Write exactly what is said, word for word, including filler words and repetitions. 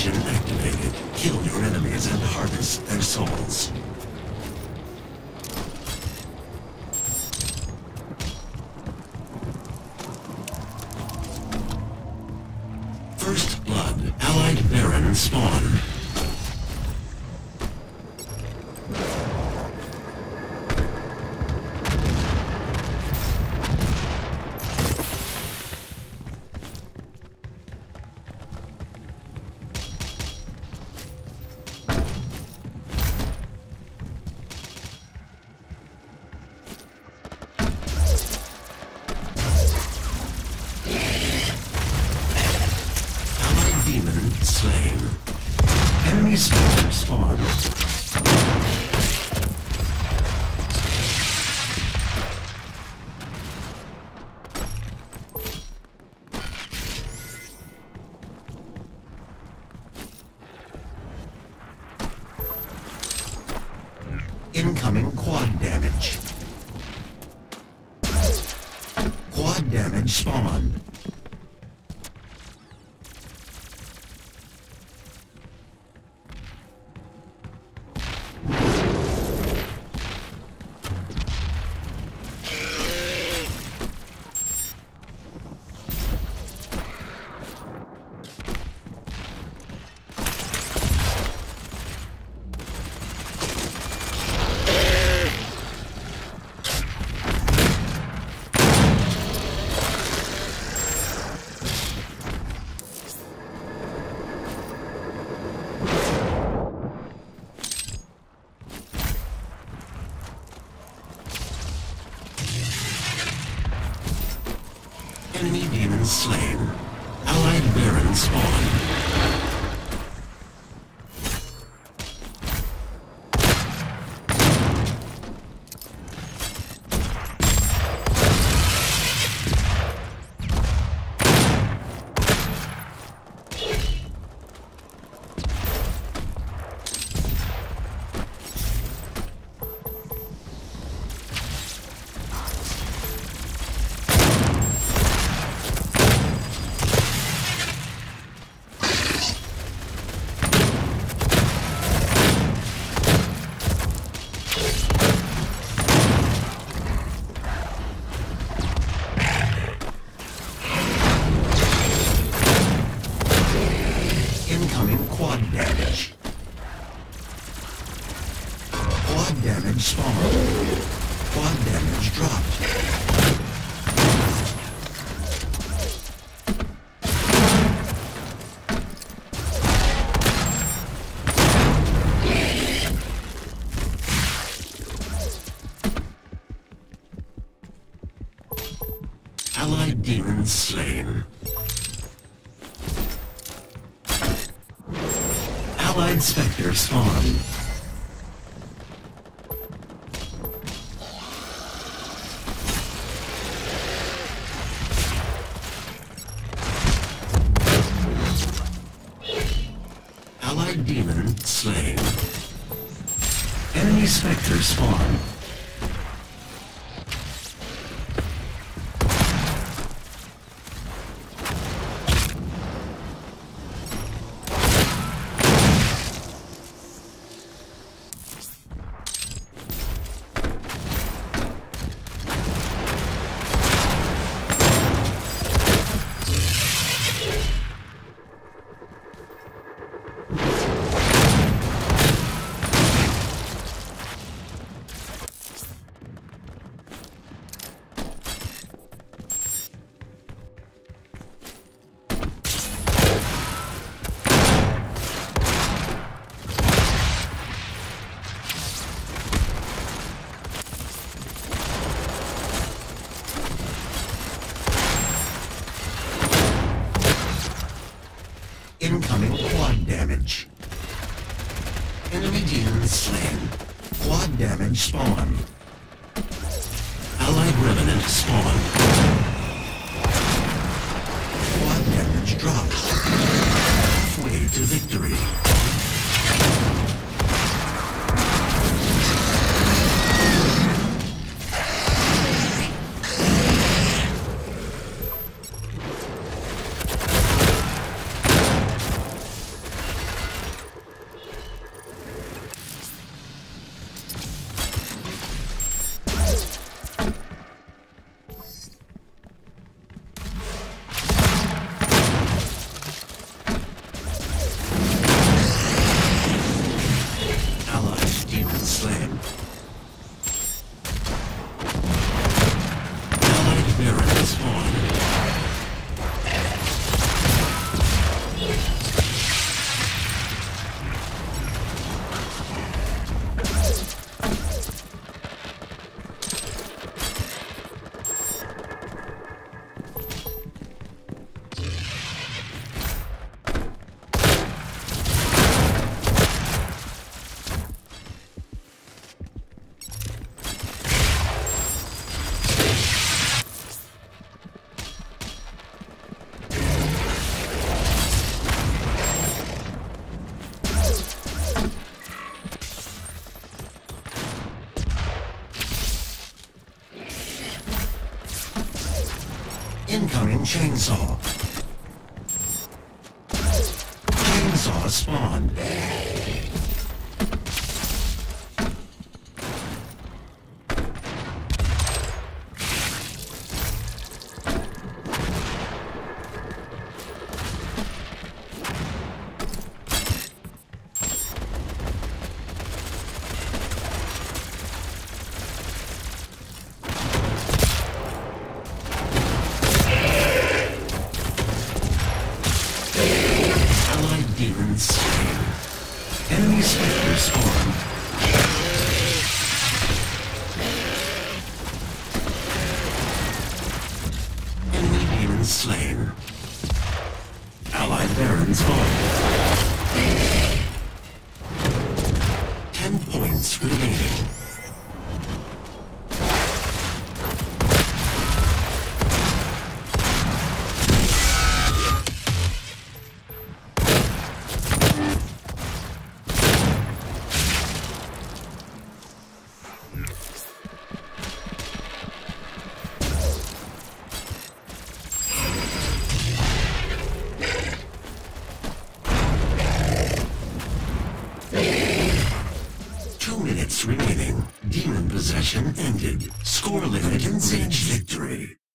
Mission activated. Kill your enemies and harvest their souls. First blood. Allied Baron spawn. Demon slain. Enemy spawner spawned. Incoming quad damage. Quad damage spawned. Enemy demon slain. Allied Baron spawned. Incoming quad damage. Quad damage spawned. Quad damage dropped. Allied demon slain. Allied Spectre spawned. Allied Demon slain. Enemy Spectre spawned. Incoming quad damage. Enemy demon slain. Quad damage spawned. Allied Revenant spawned. Quad damage dropped. Halfway to victory. Chainsaw. Chainsaw spawned. Demons slain. Enemy specters spawned. Enemy demons slain. Allied Baron spawned. Ten points remaining. Two minutes remaining. Demon possession ended. Score limit reached. Victory.